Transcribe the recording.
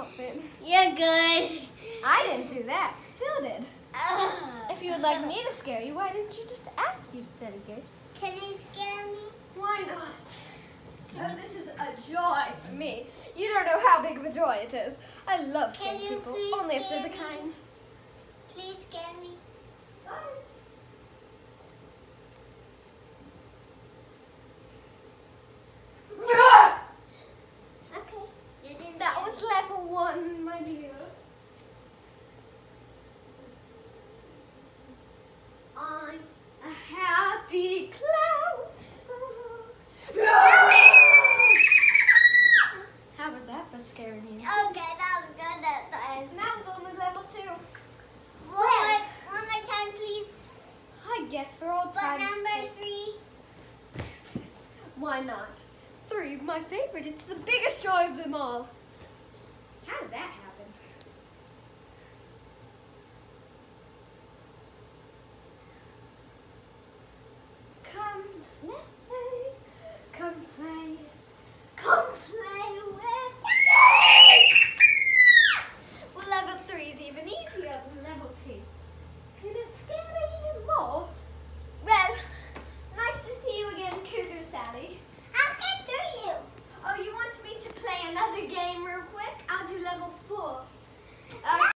outfit. You're good. I didn't do that. Phil did. If you would like me to scare you, why didn't you just ask, you silly goose? Can you scare me? Why not? Oh, this is a joy for me. You don't know how big of a joy it is. I love scaring Can you people, please only if they're the scare me? kind. Please scare me. Okay. You didn't That scare was me. level 1, my dear. I'm a happy clown. How was that for scaring you? Okay, that was good that time. And that was only level 2. One more time, please. I guess for old But time's number sake. 3. Why not? 3 is my favorite. It's the biggest joy of them all. How did that happen?